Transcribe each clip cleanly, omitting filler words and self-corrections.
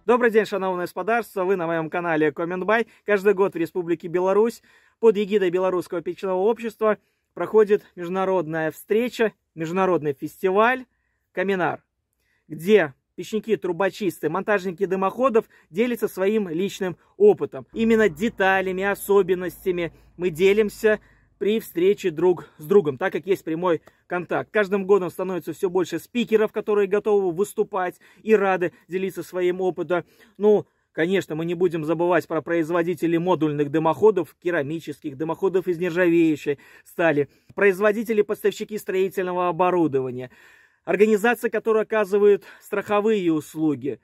Добрый день, шановное господарство. Вы на моем канале Комментбай. Каждый год в Республике Беларусь под эгидой Белорусского печного общества проходит международная встреча, международный фестиваль Коминар, где печники, трубочисты, монтажники дымоходов делятся своим личным опытом. Именно деталями, особенностями мы делимся при встрече друг с другом, так как есть прямой контакт. Каждым годом становится все больше спикеров, которые готовы выступать и рады делиться своим опытом. Ну, конечно, мы не будем забывать про производителей модульных дымоходов, керамических, дымоходов из нержавеющей стали, производители, поставщики строительного оборудования, организации, которые оказывают страховые услуги,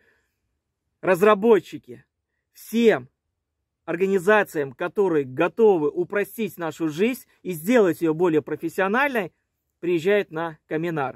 разработчики. Всем организациям, которые готовы упростить нашу жизнь и сделать ее более профессиональной, приезжают на Коминар.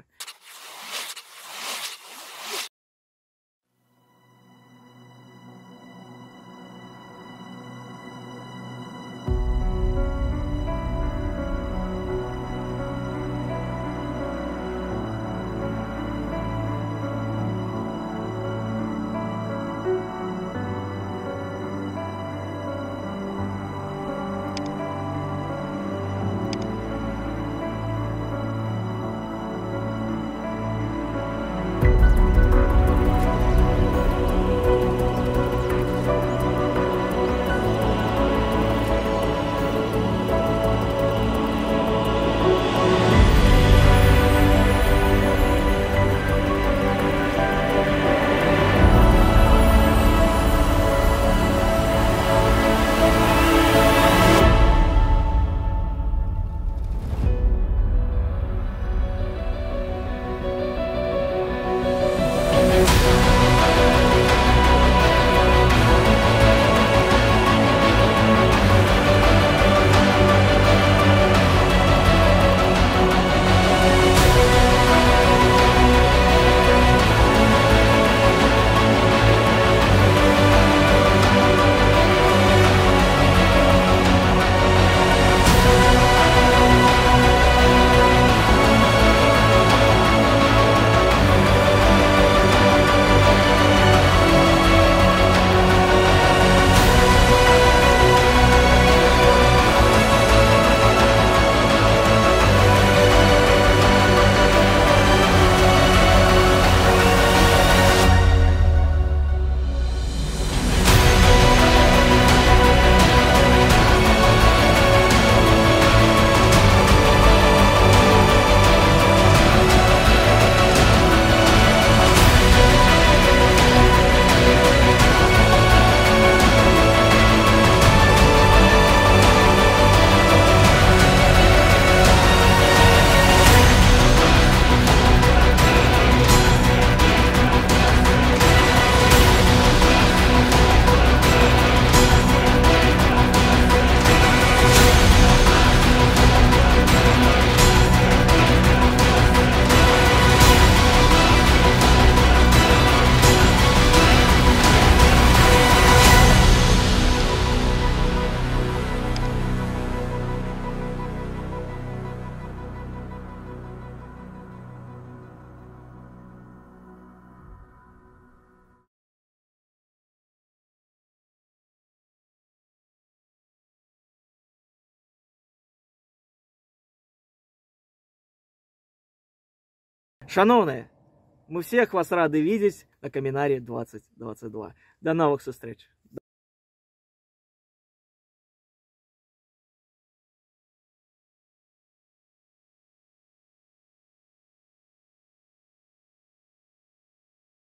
Шановные, мы всех вас рады видеть на Коминарі 2022. До новых встреч!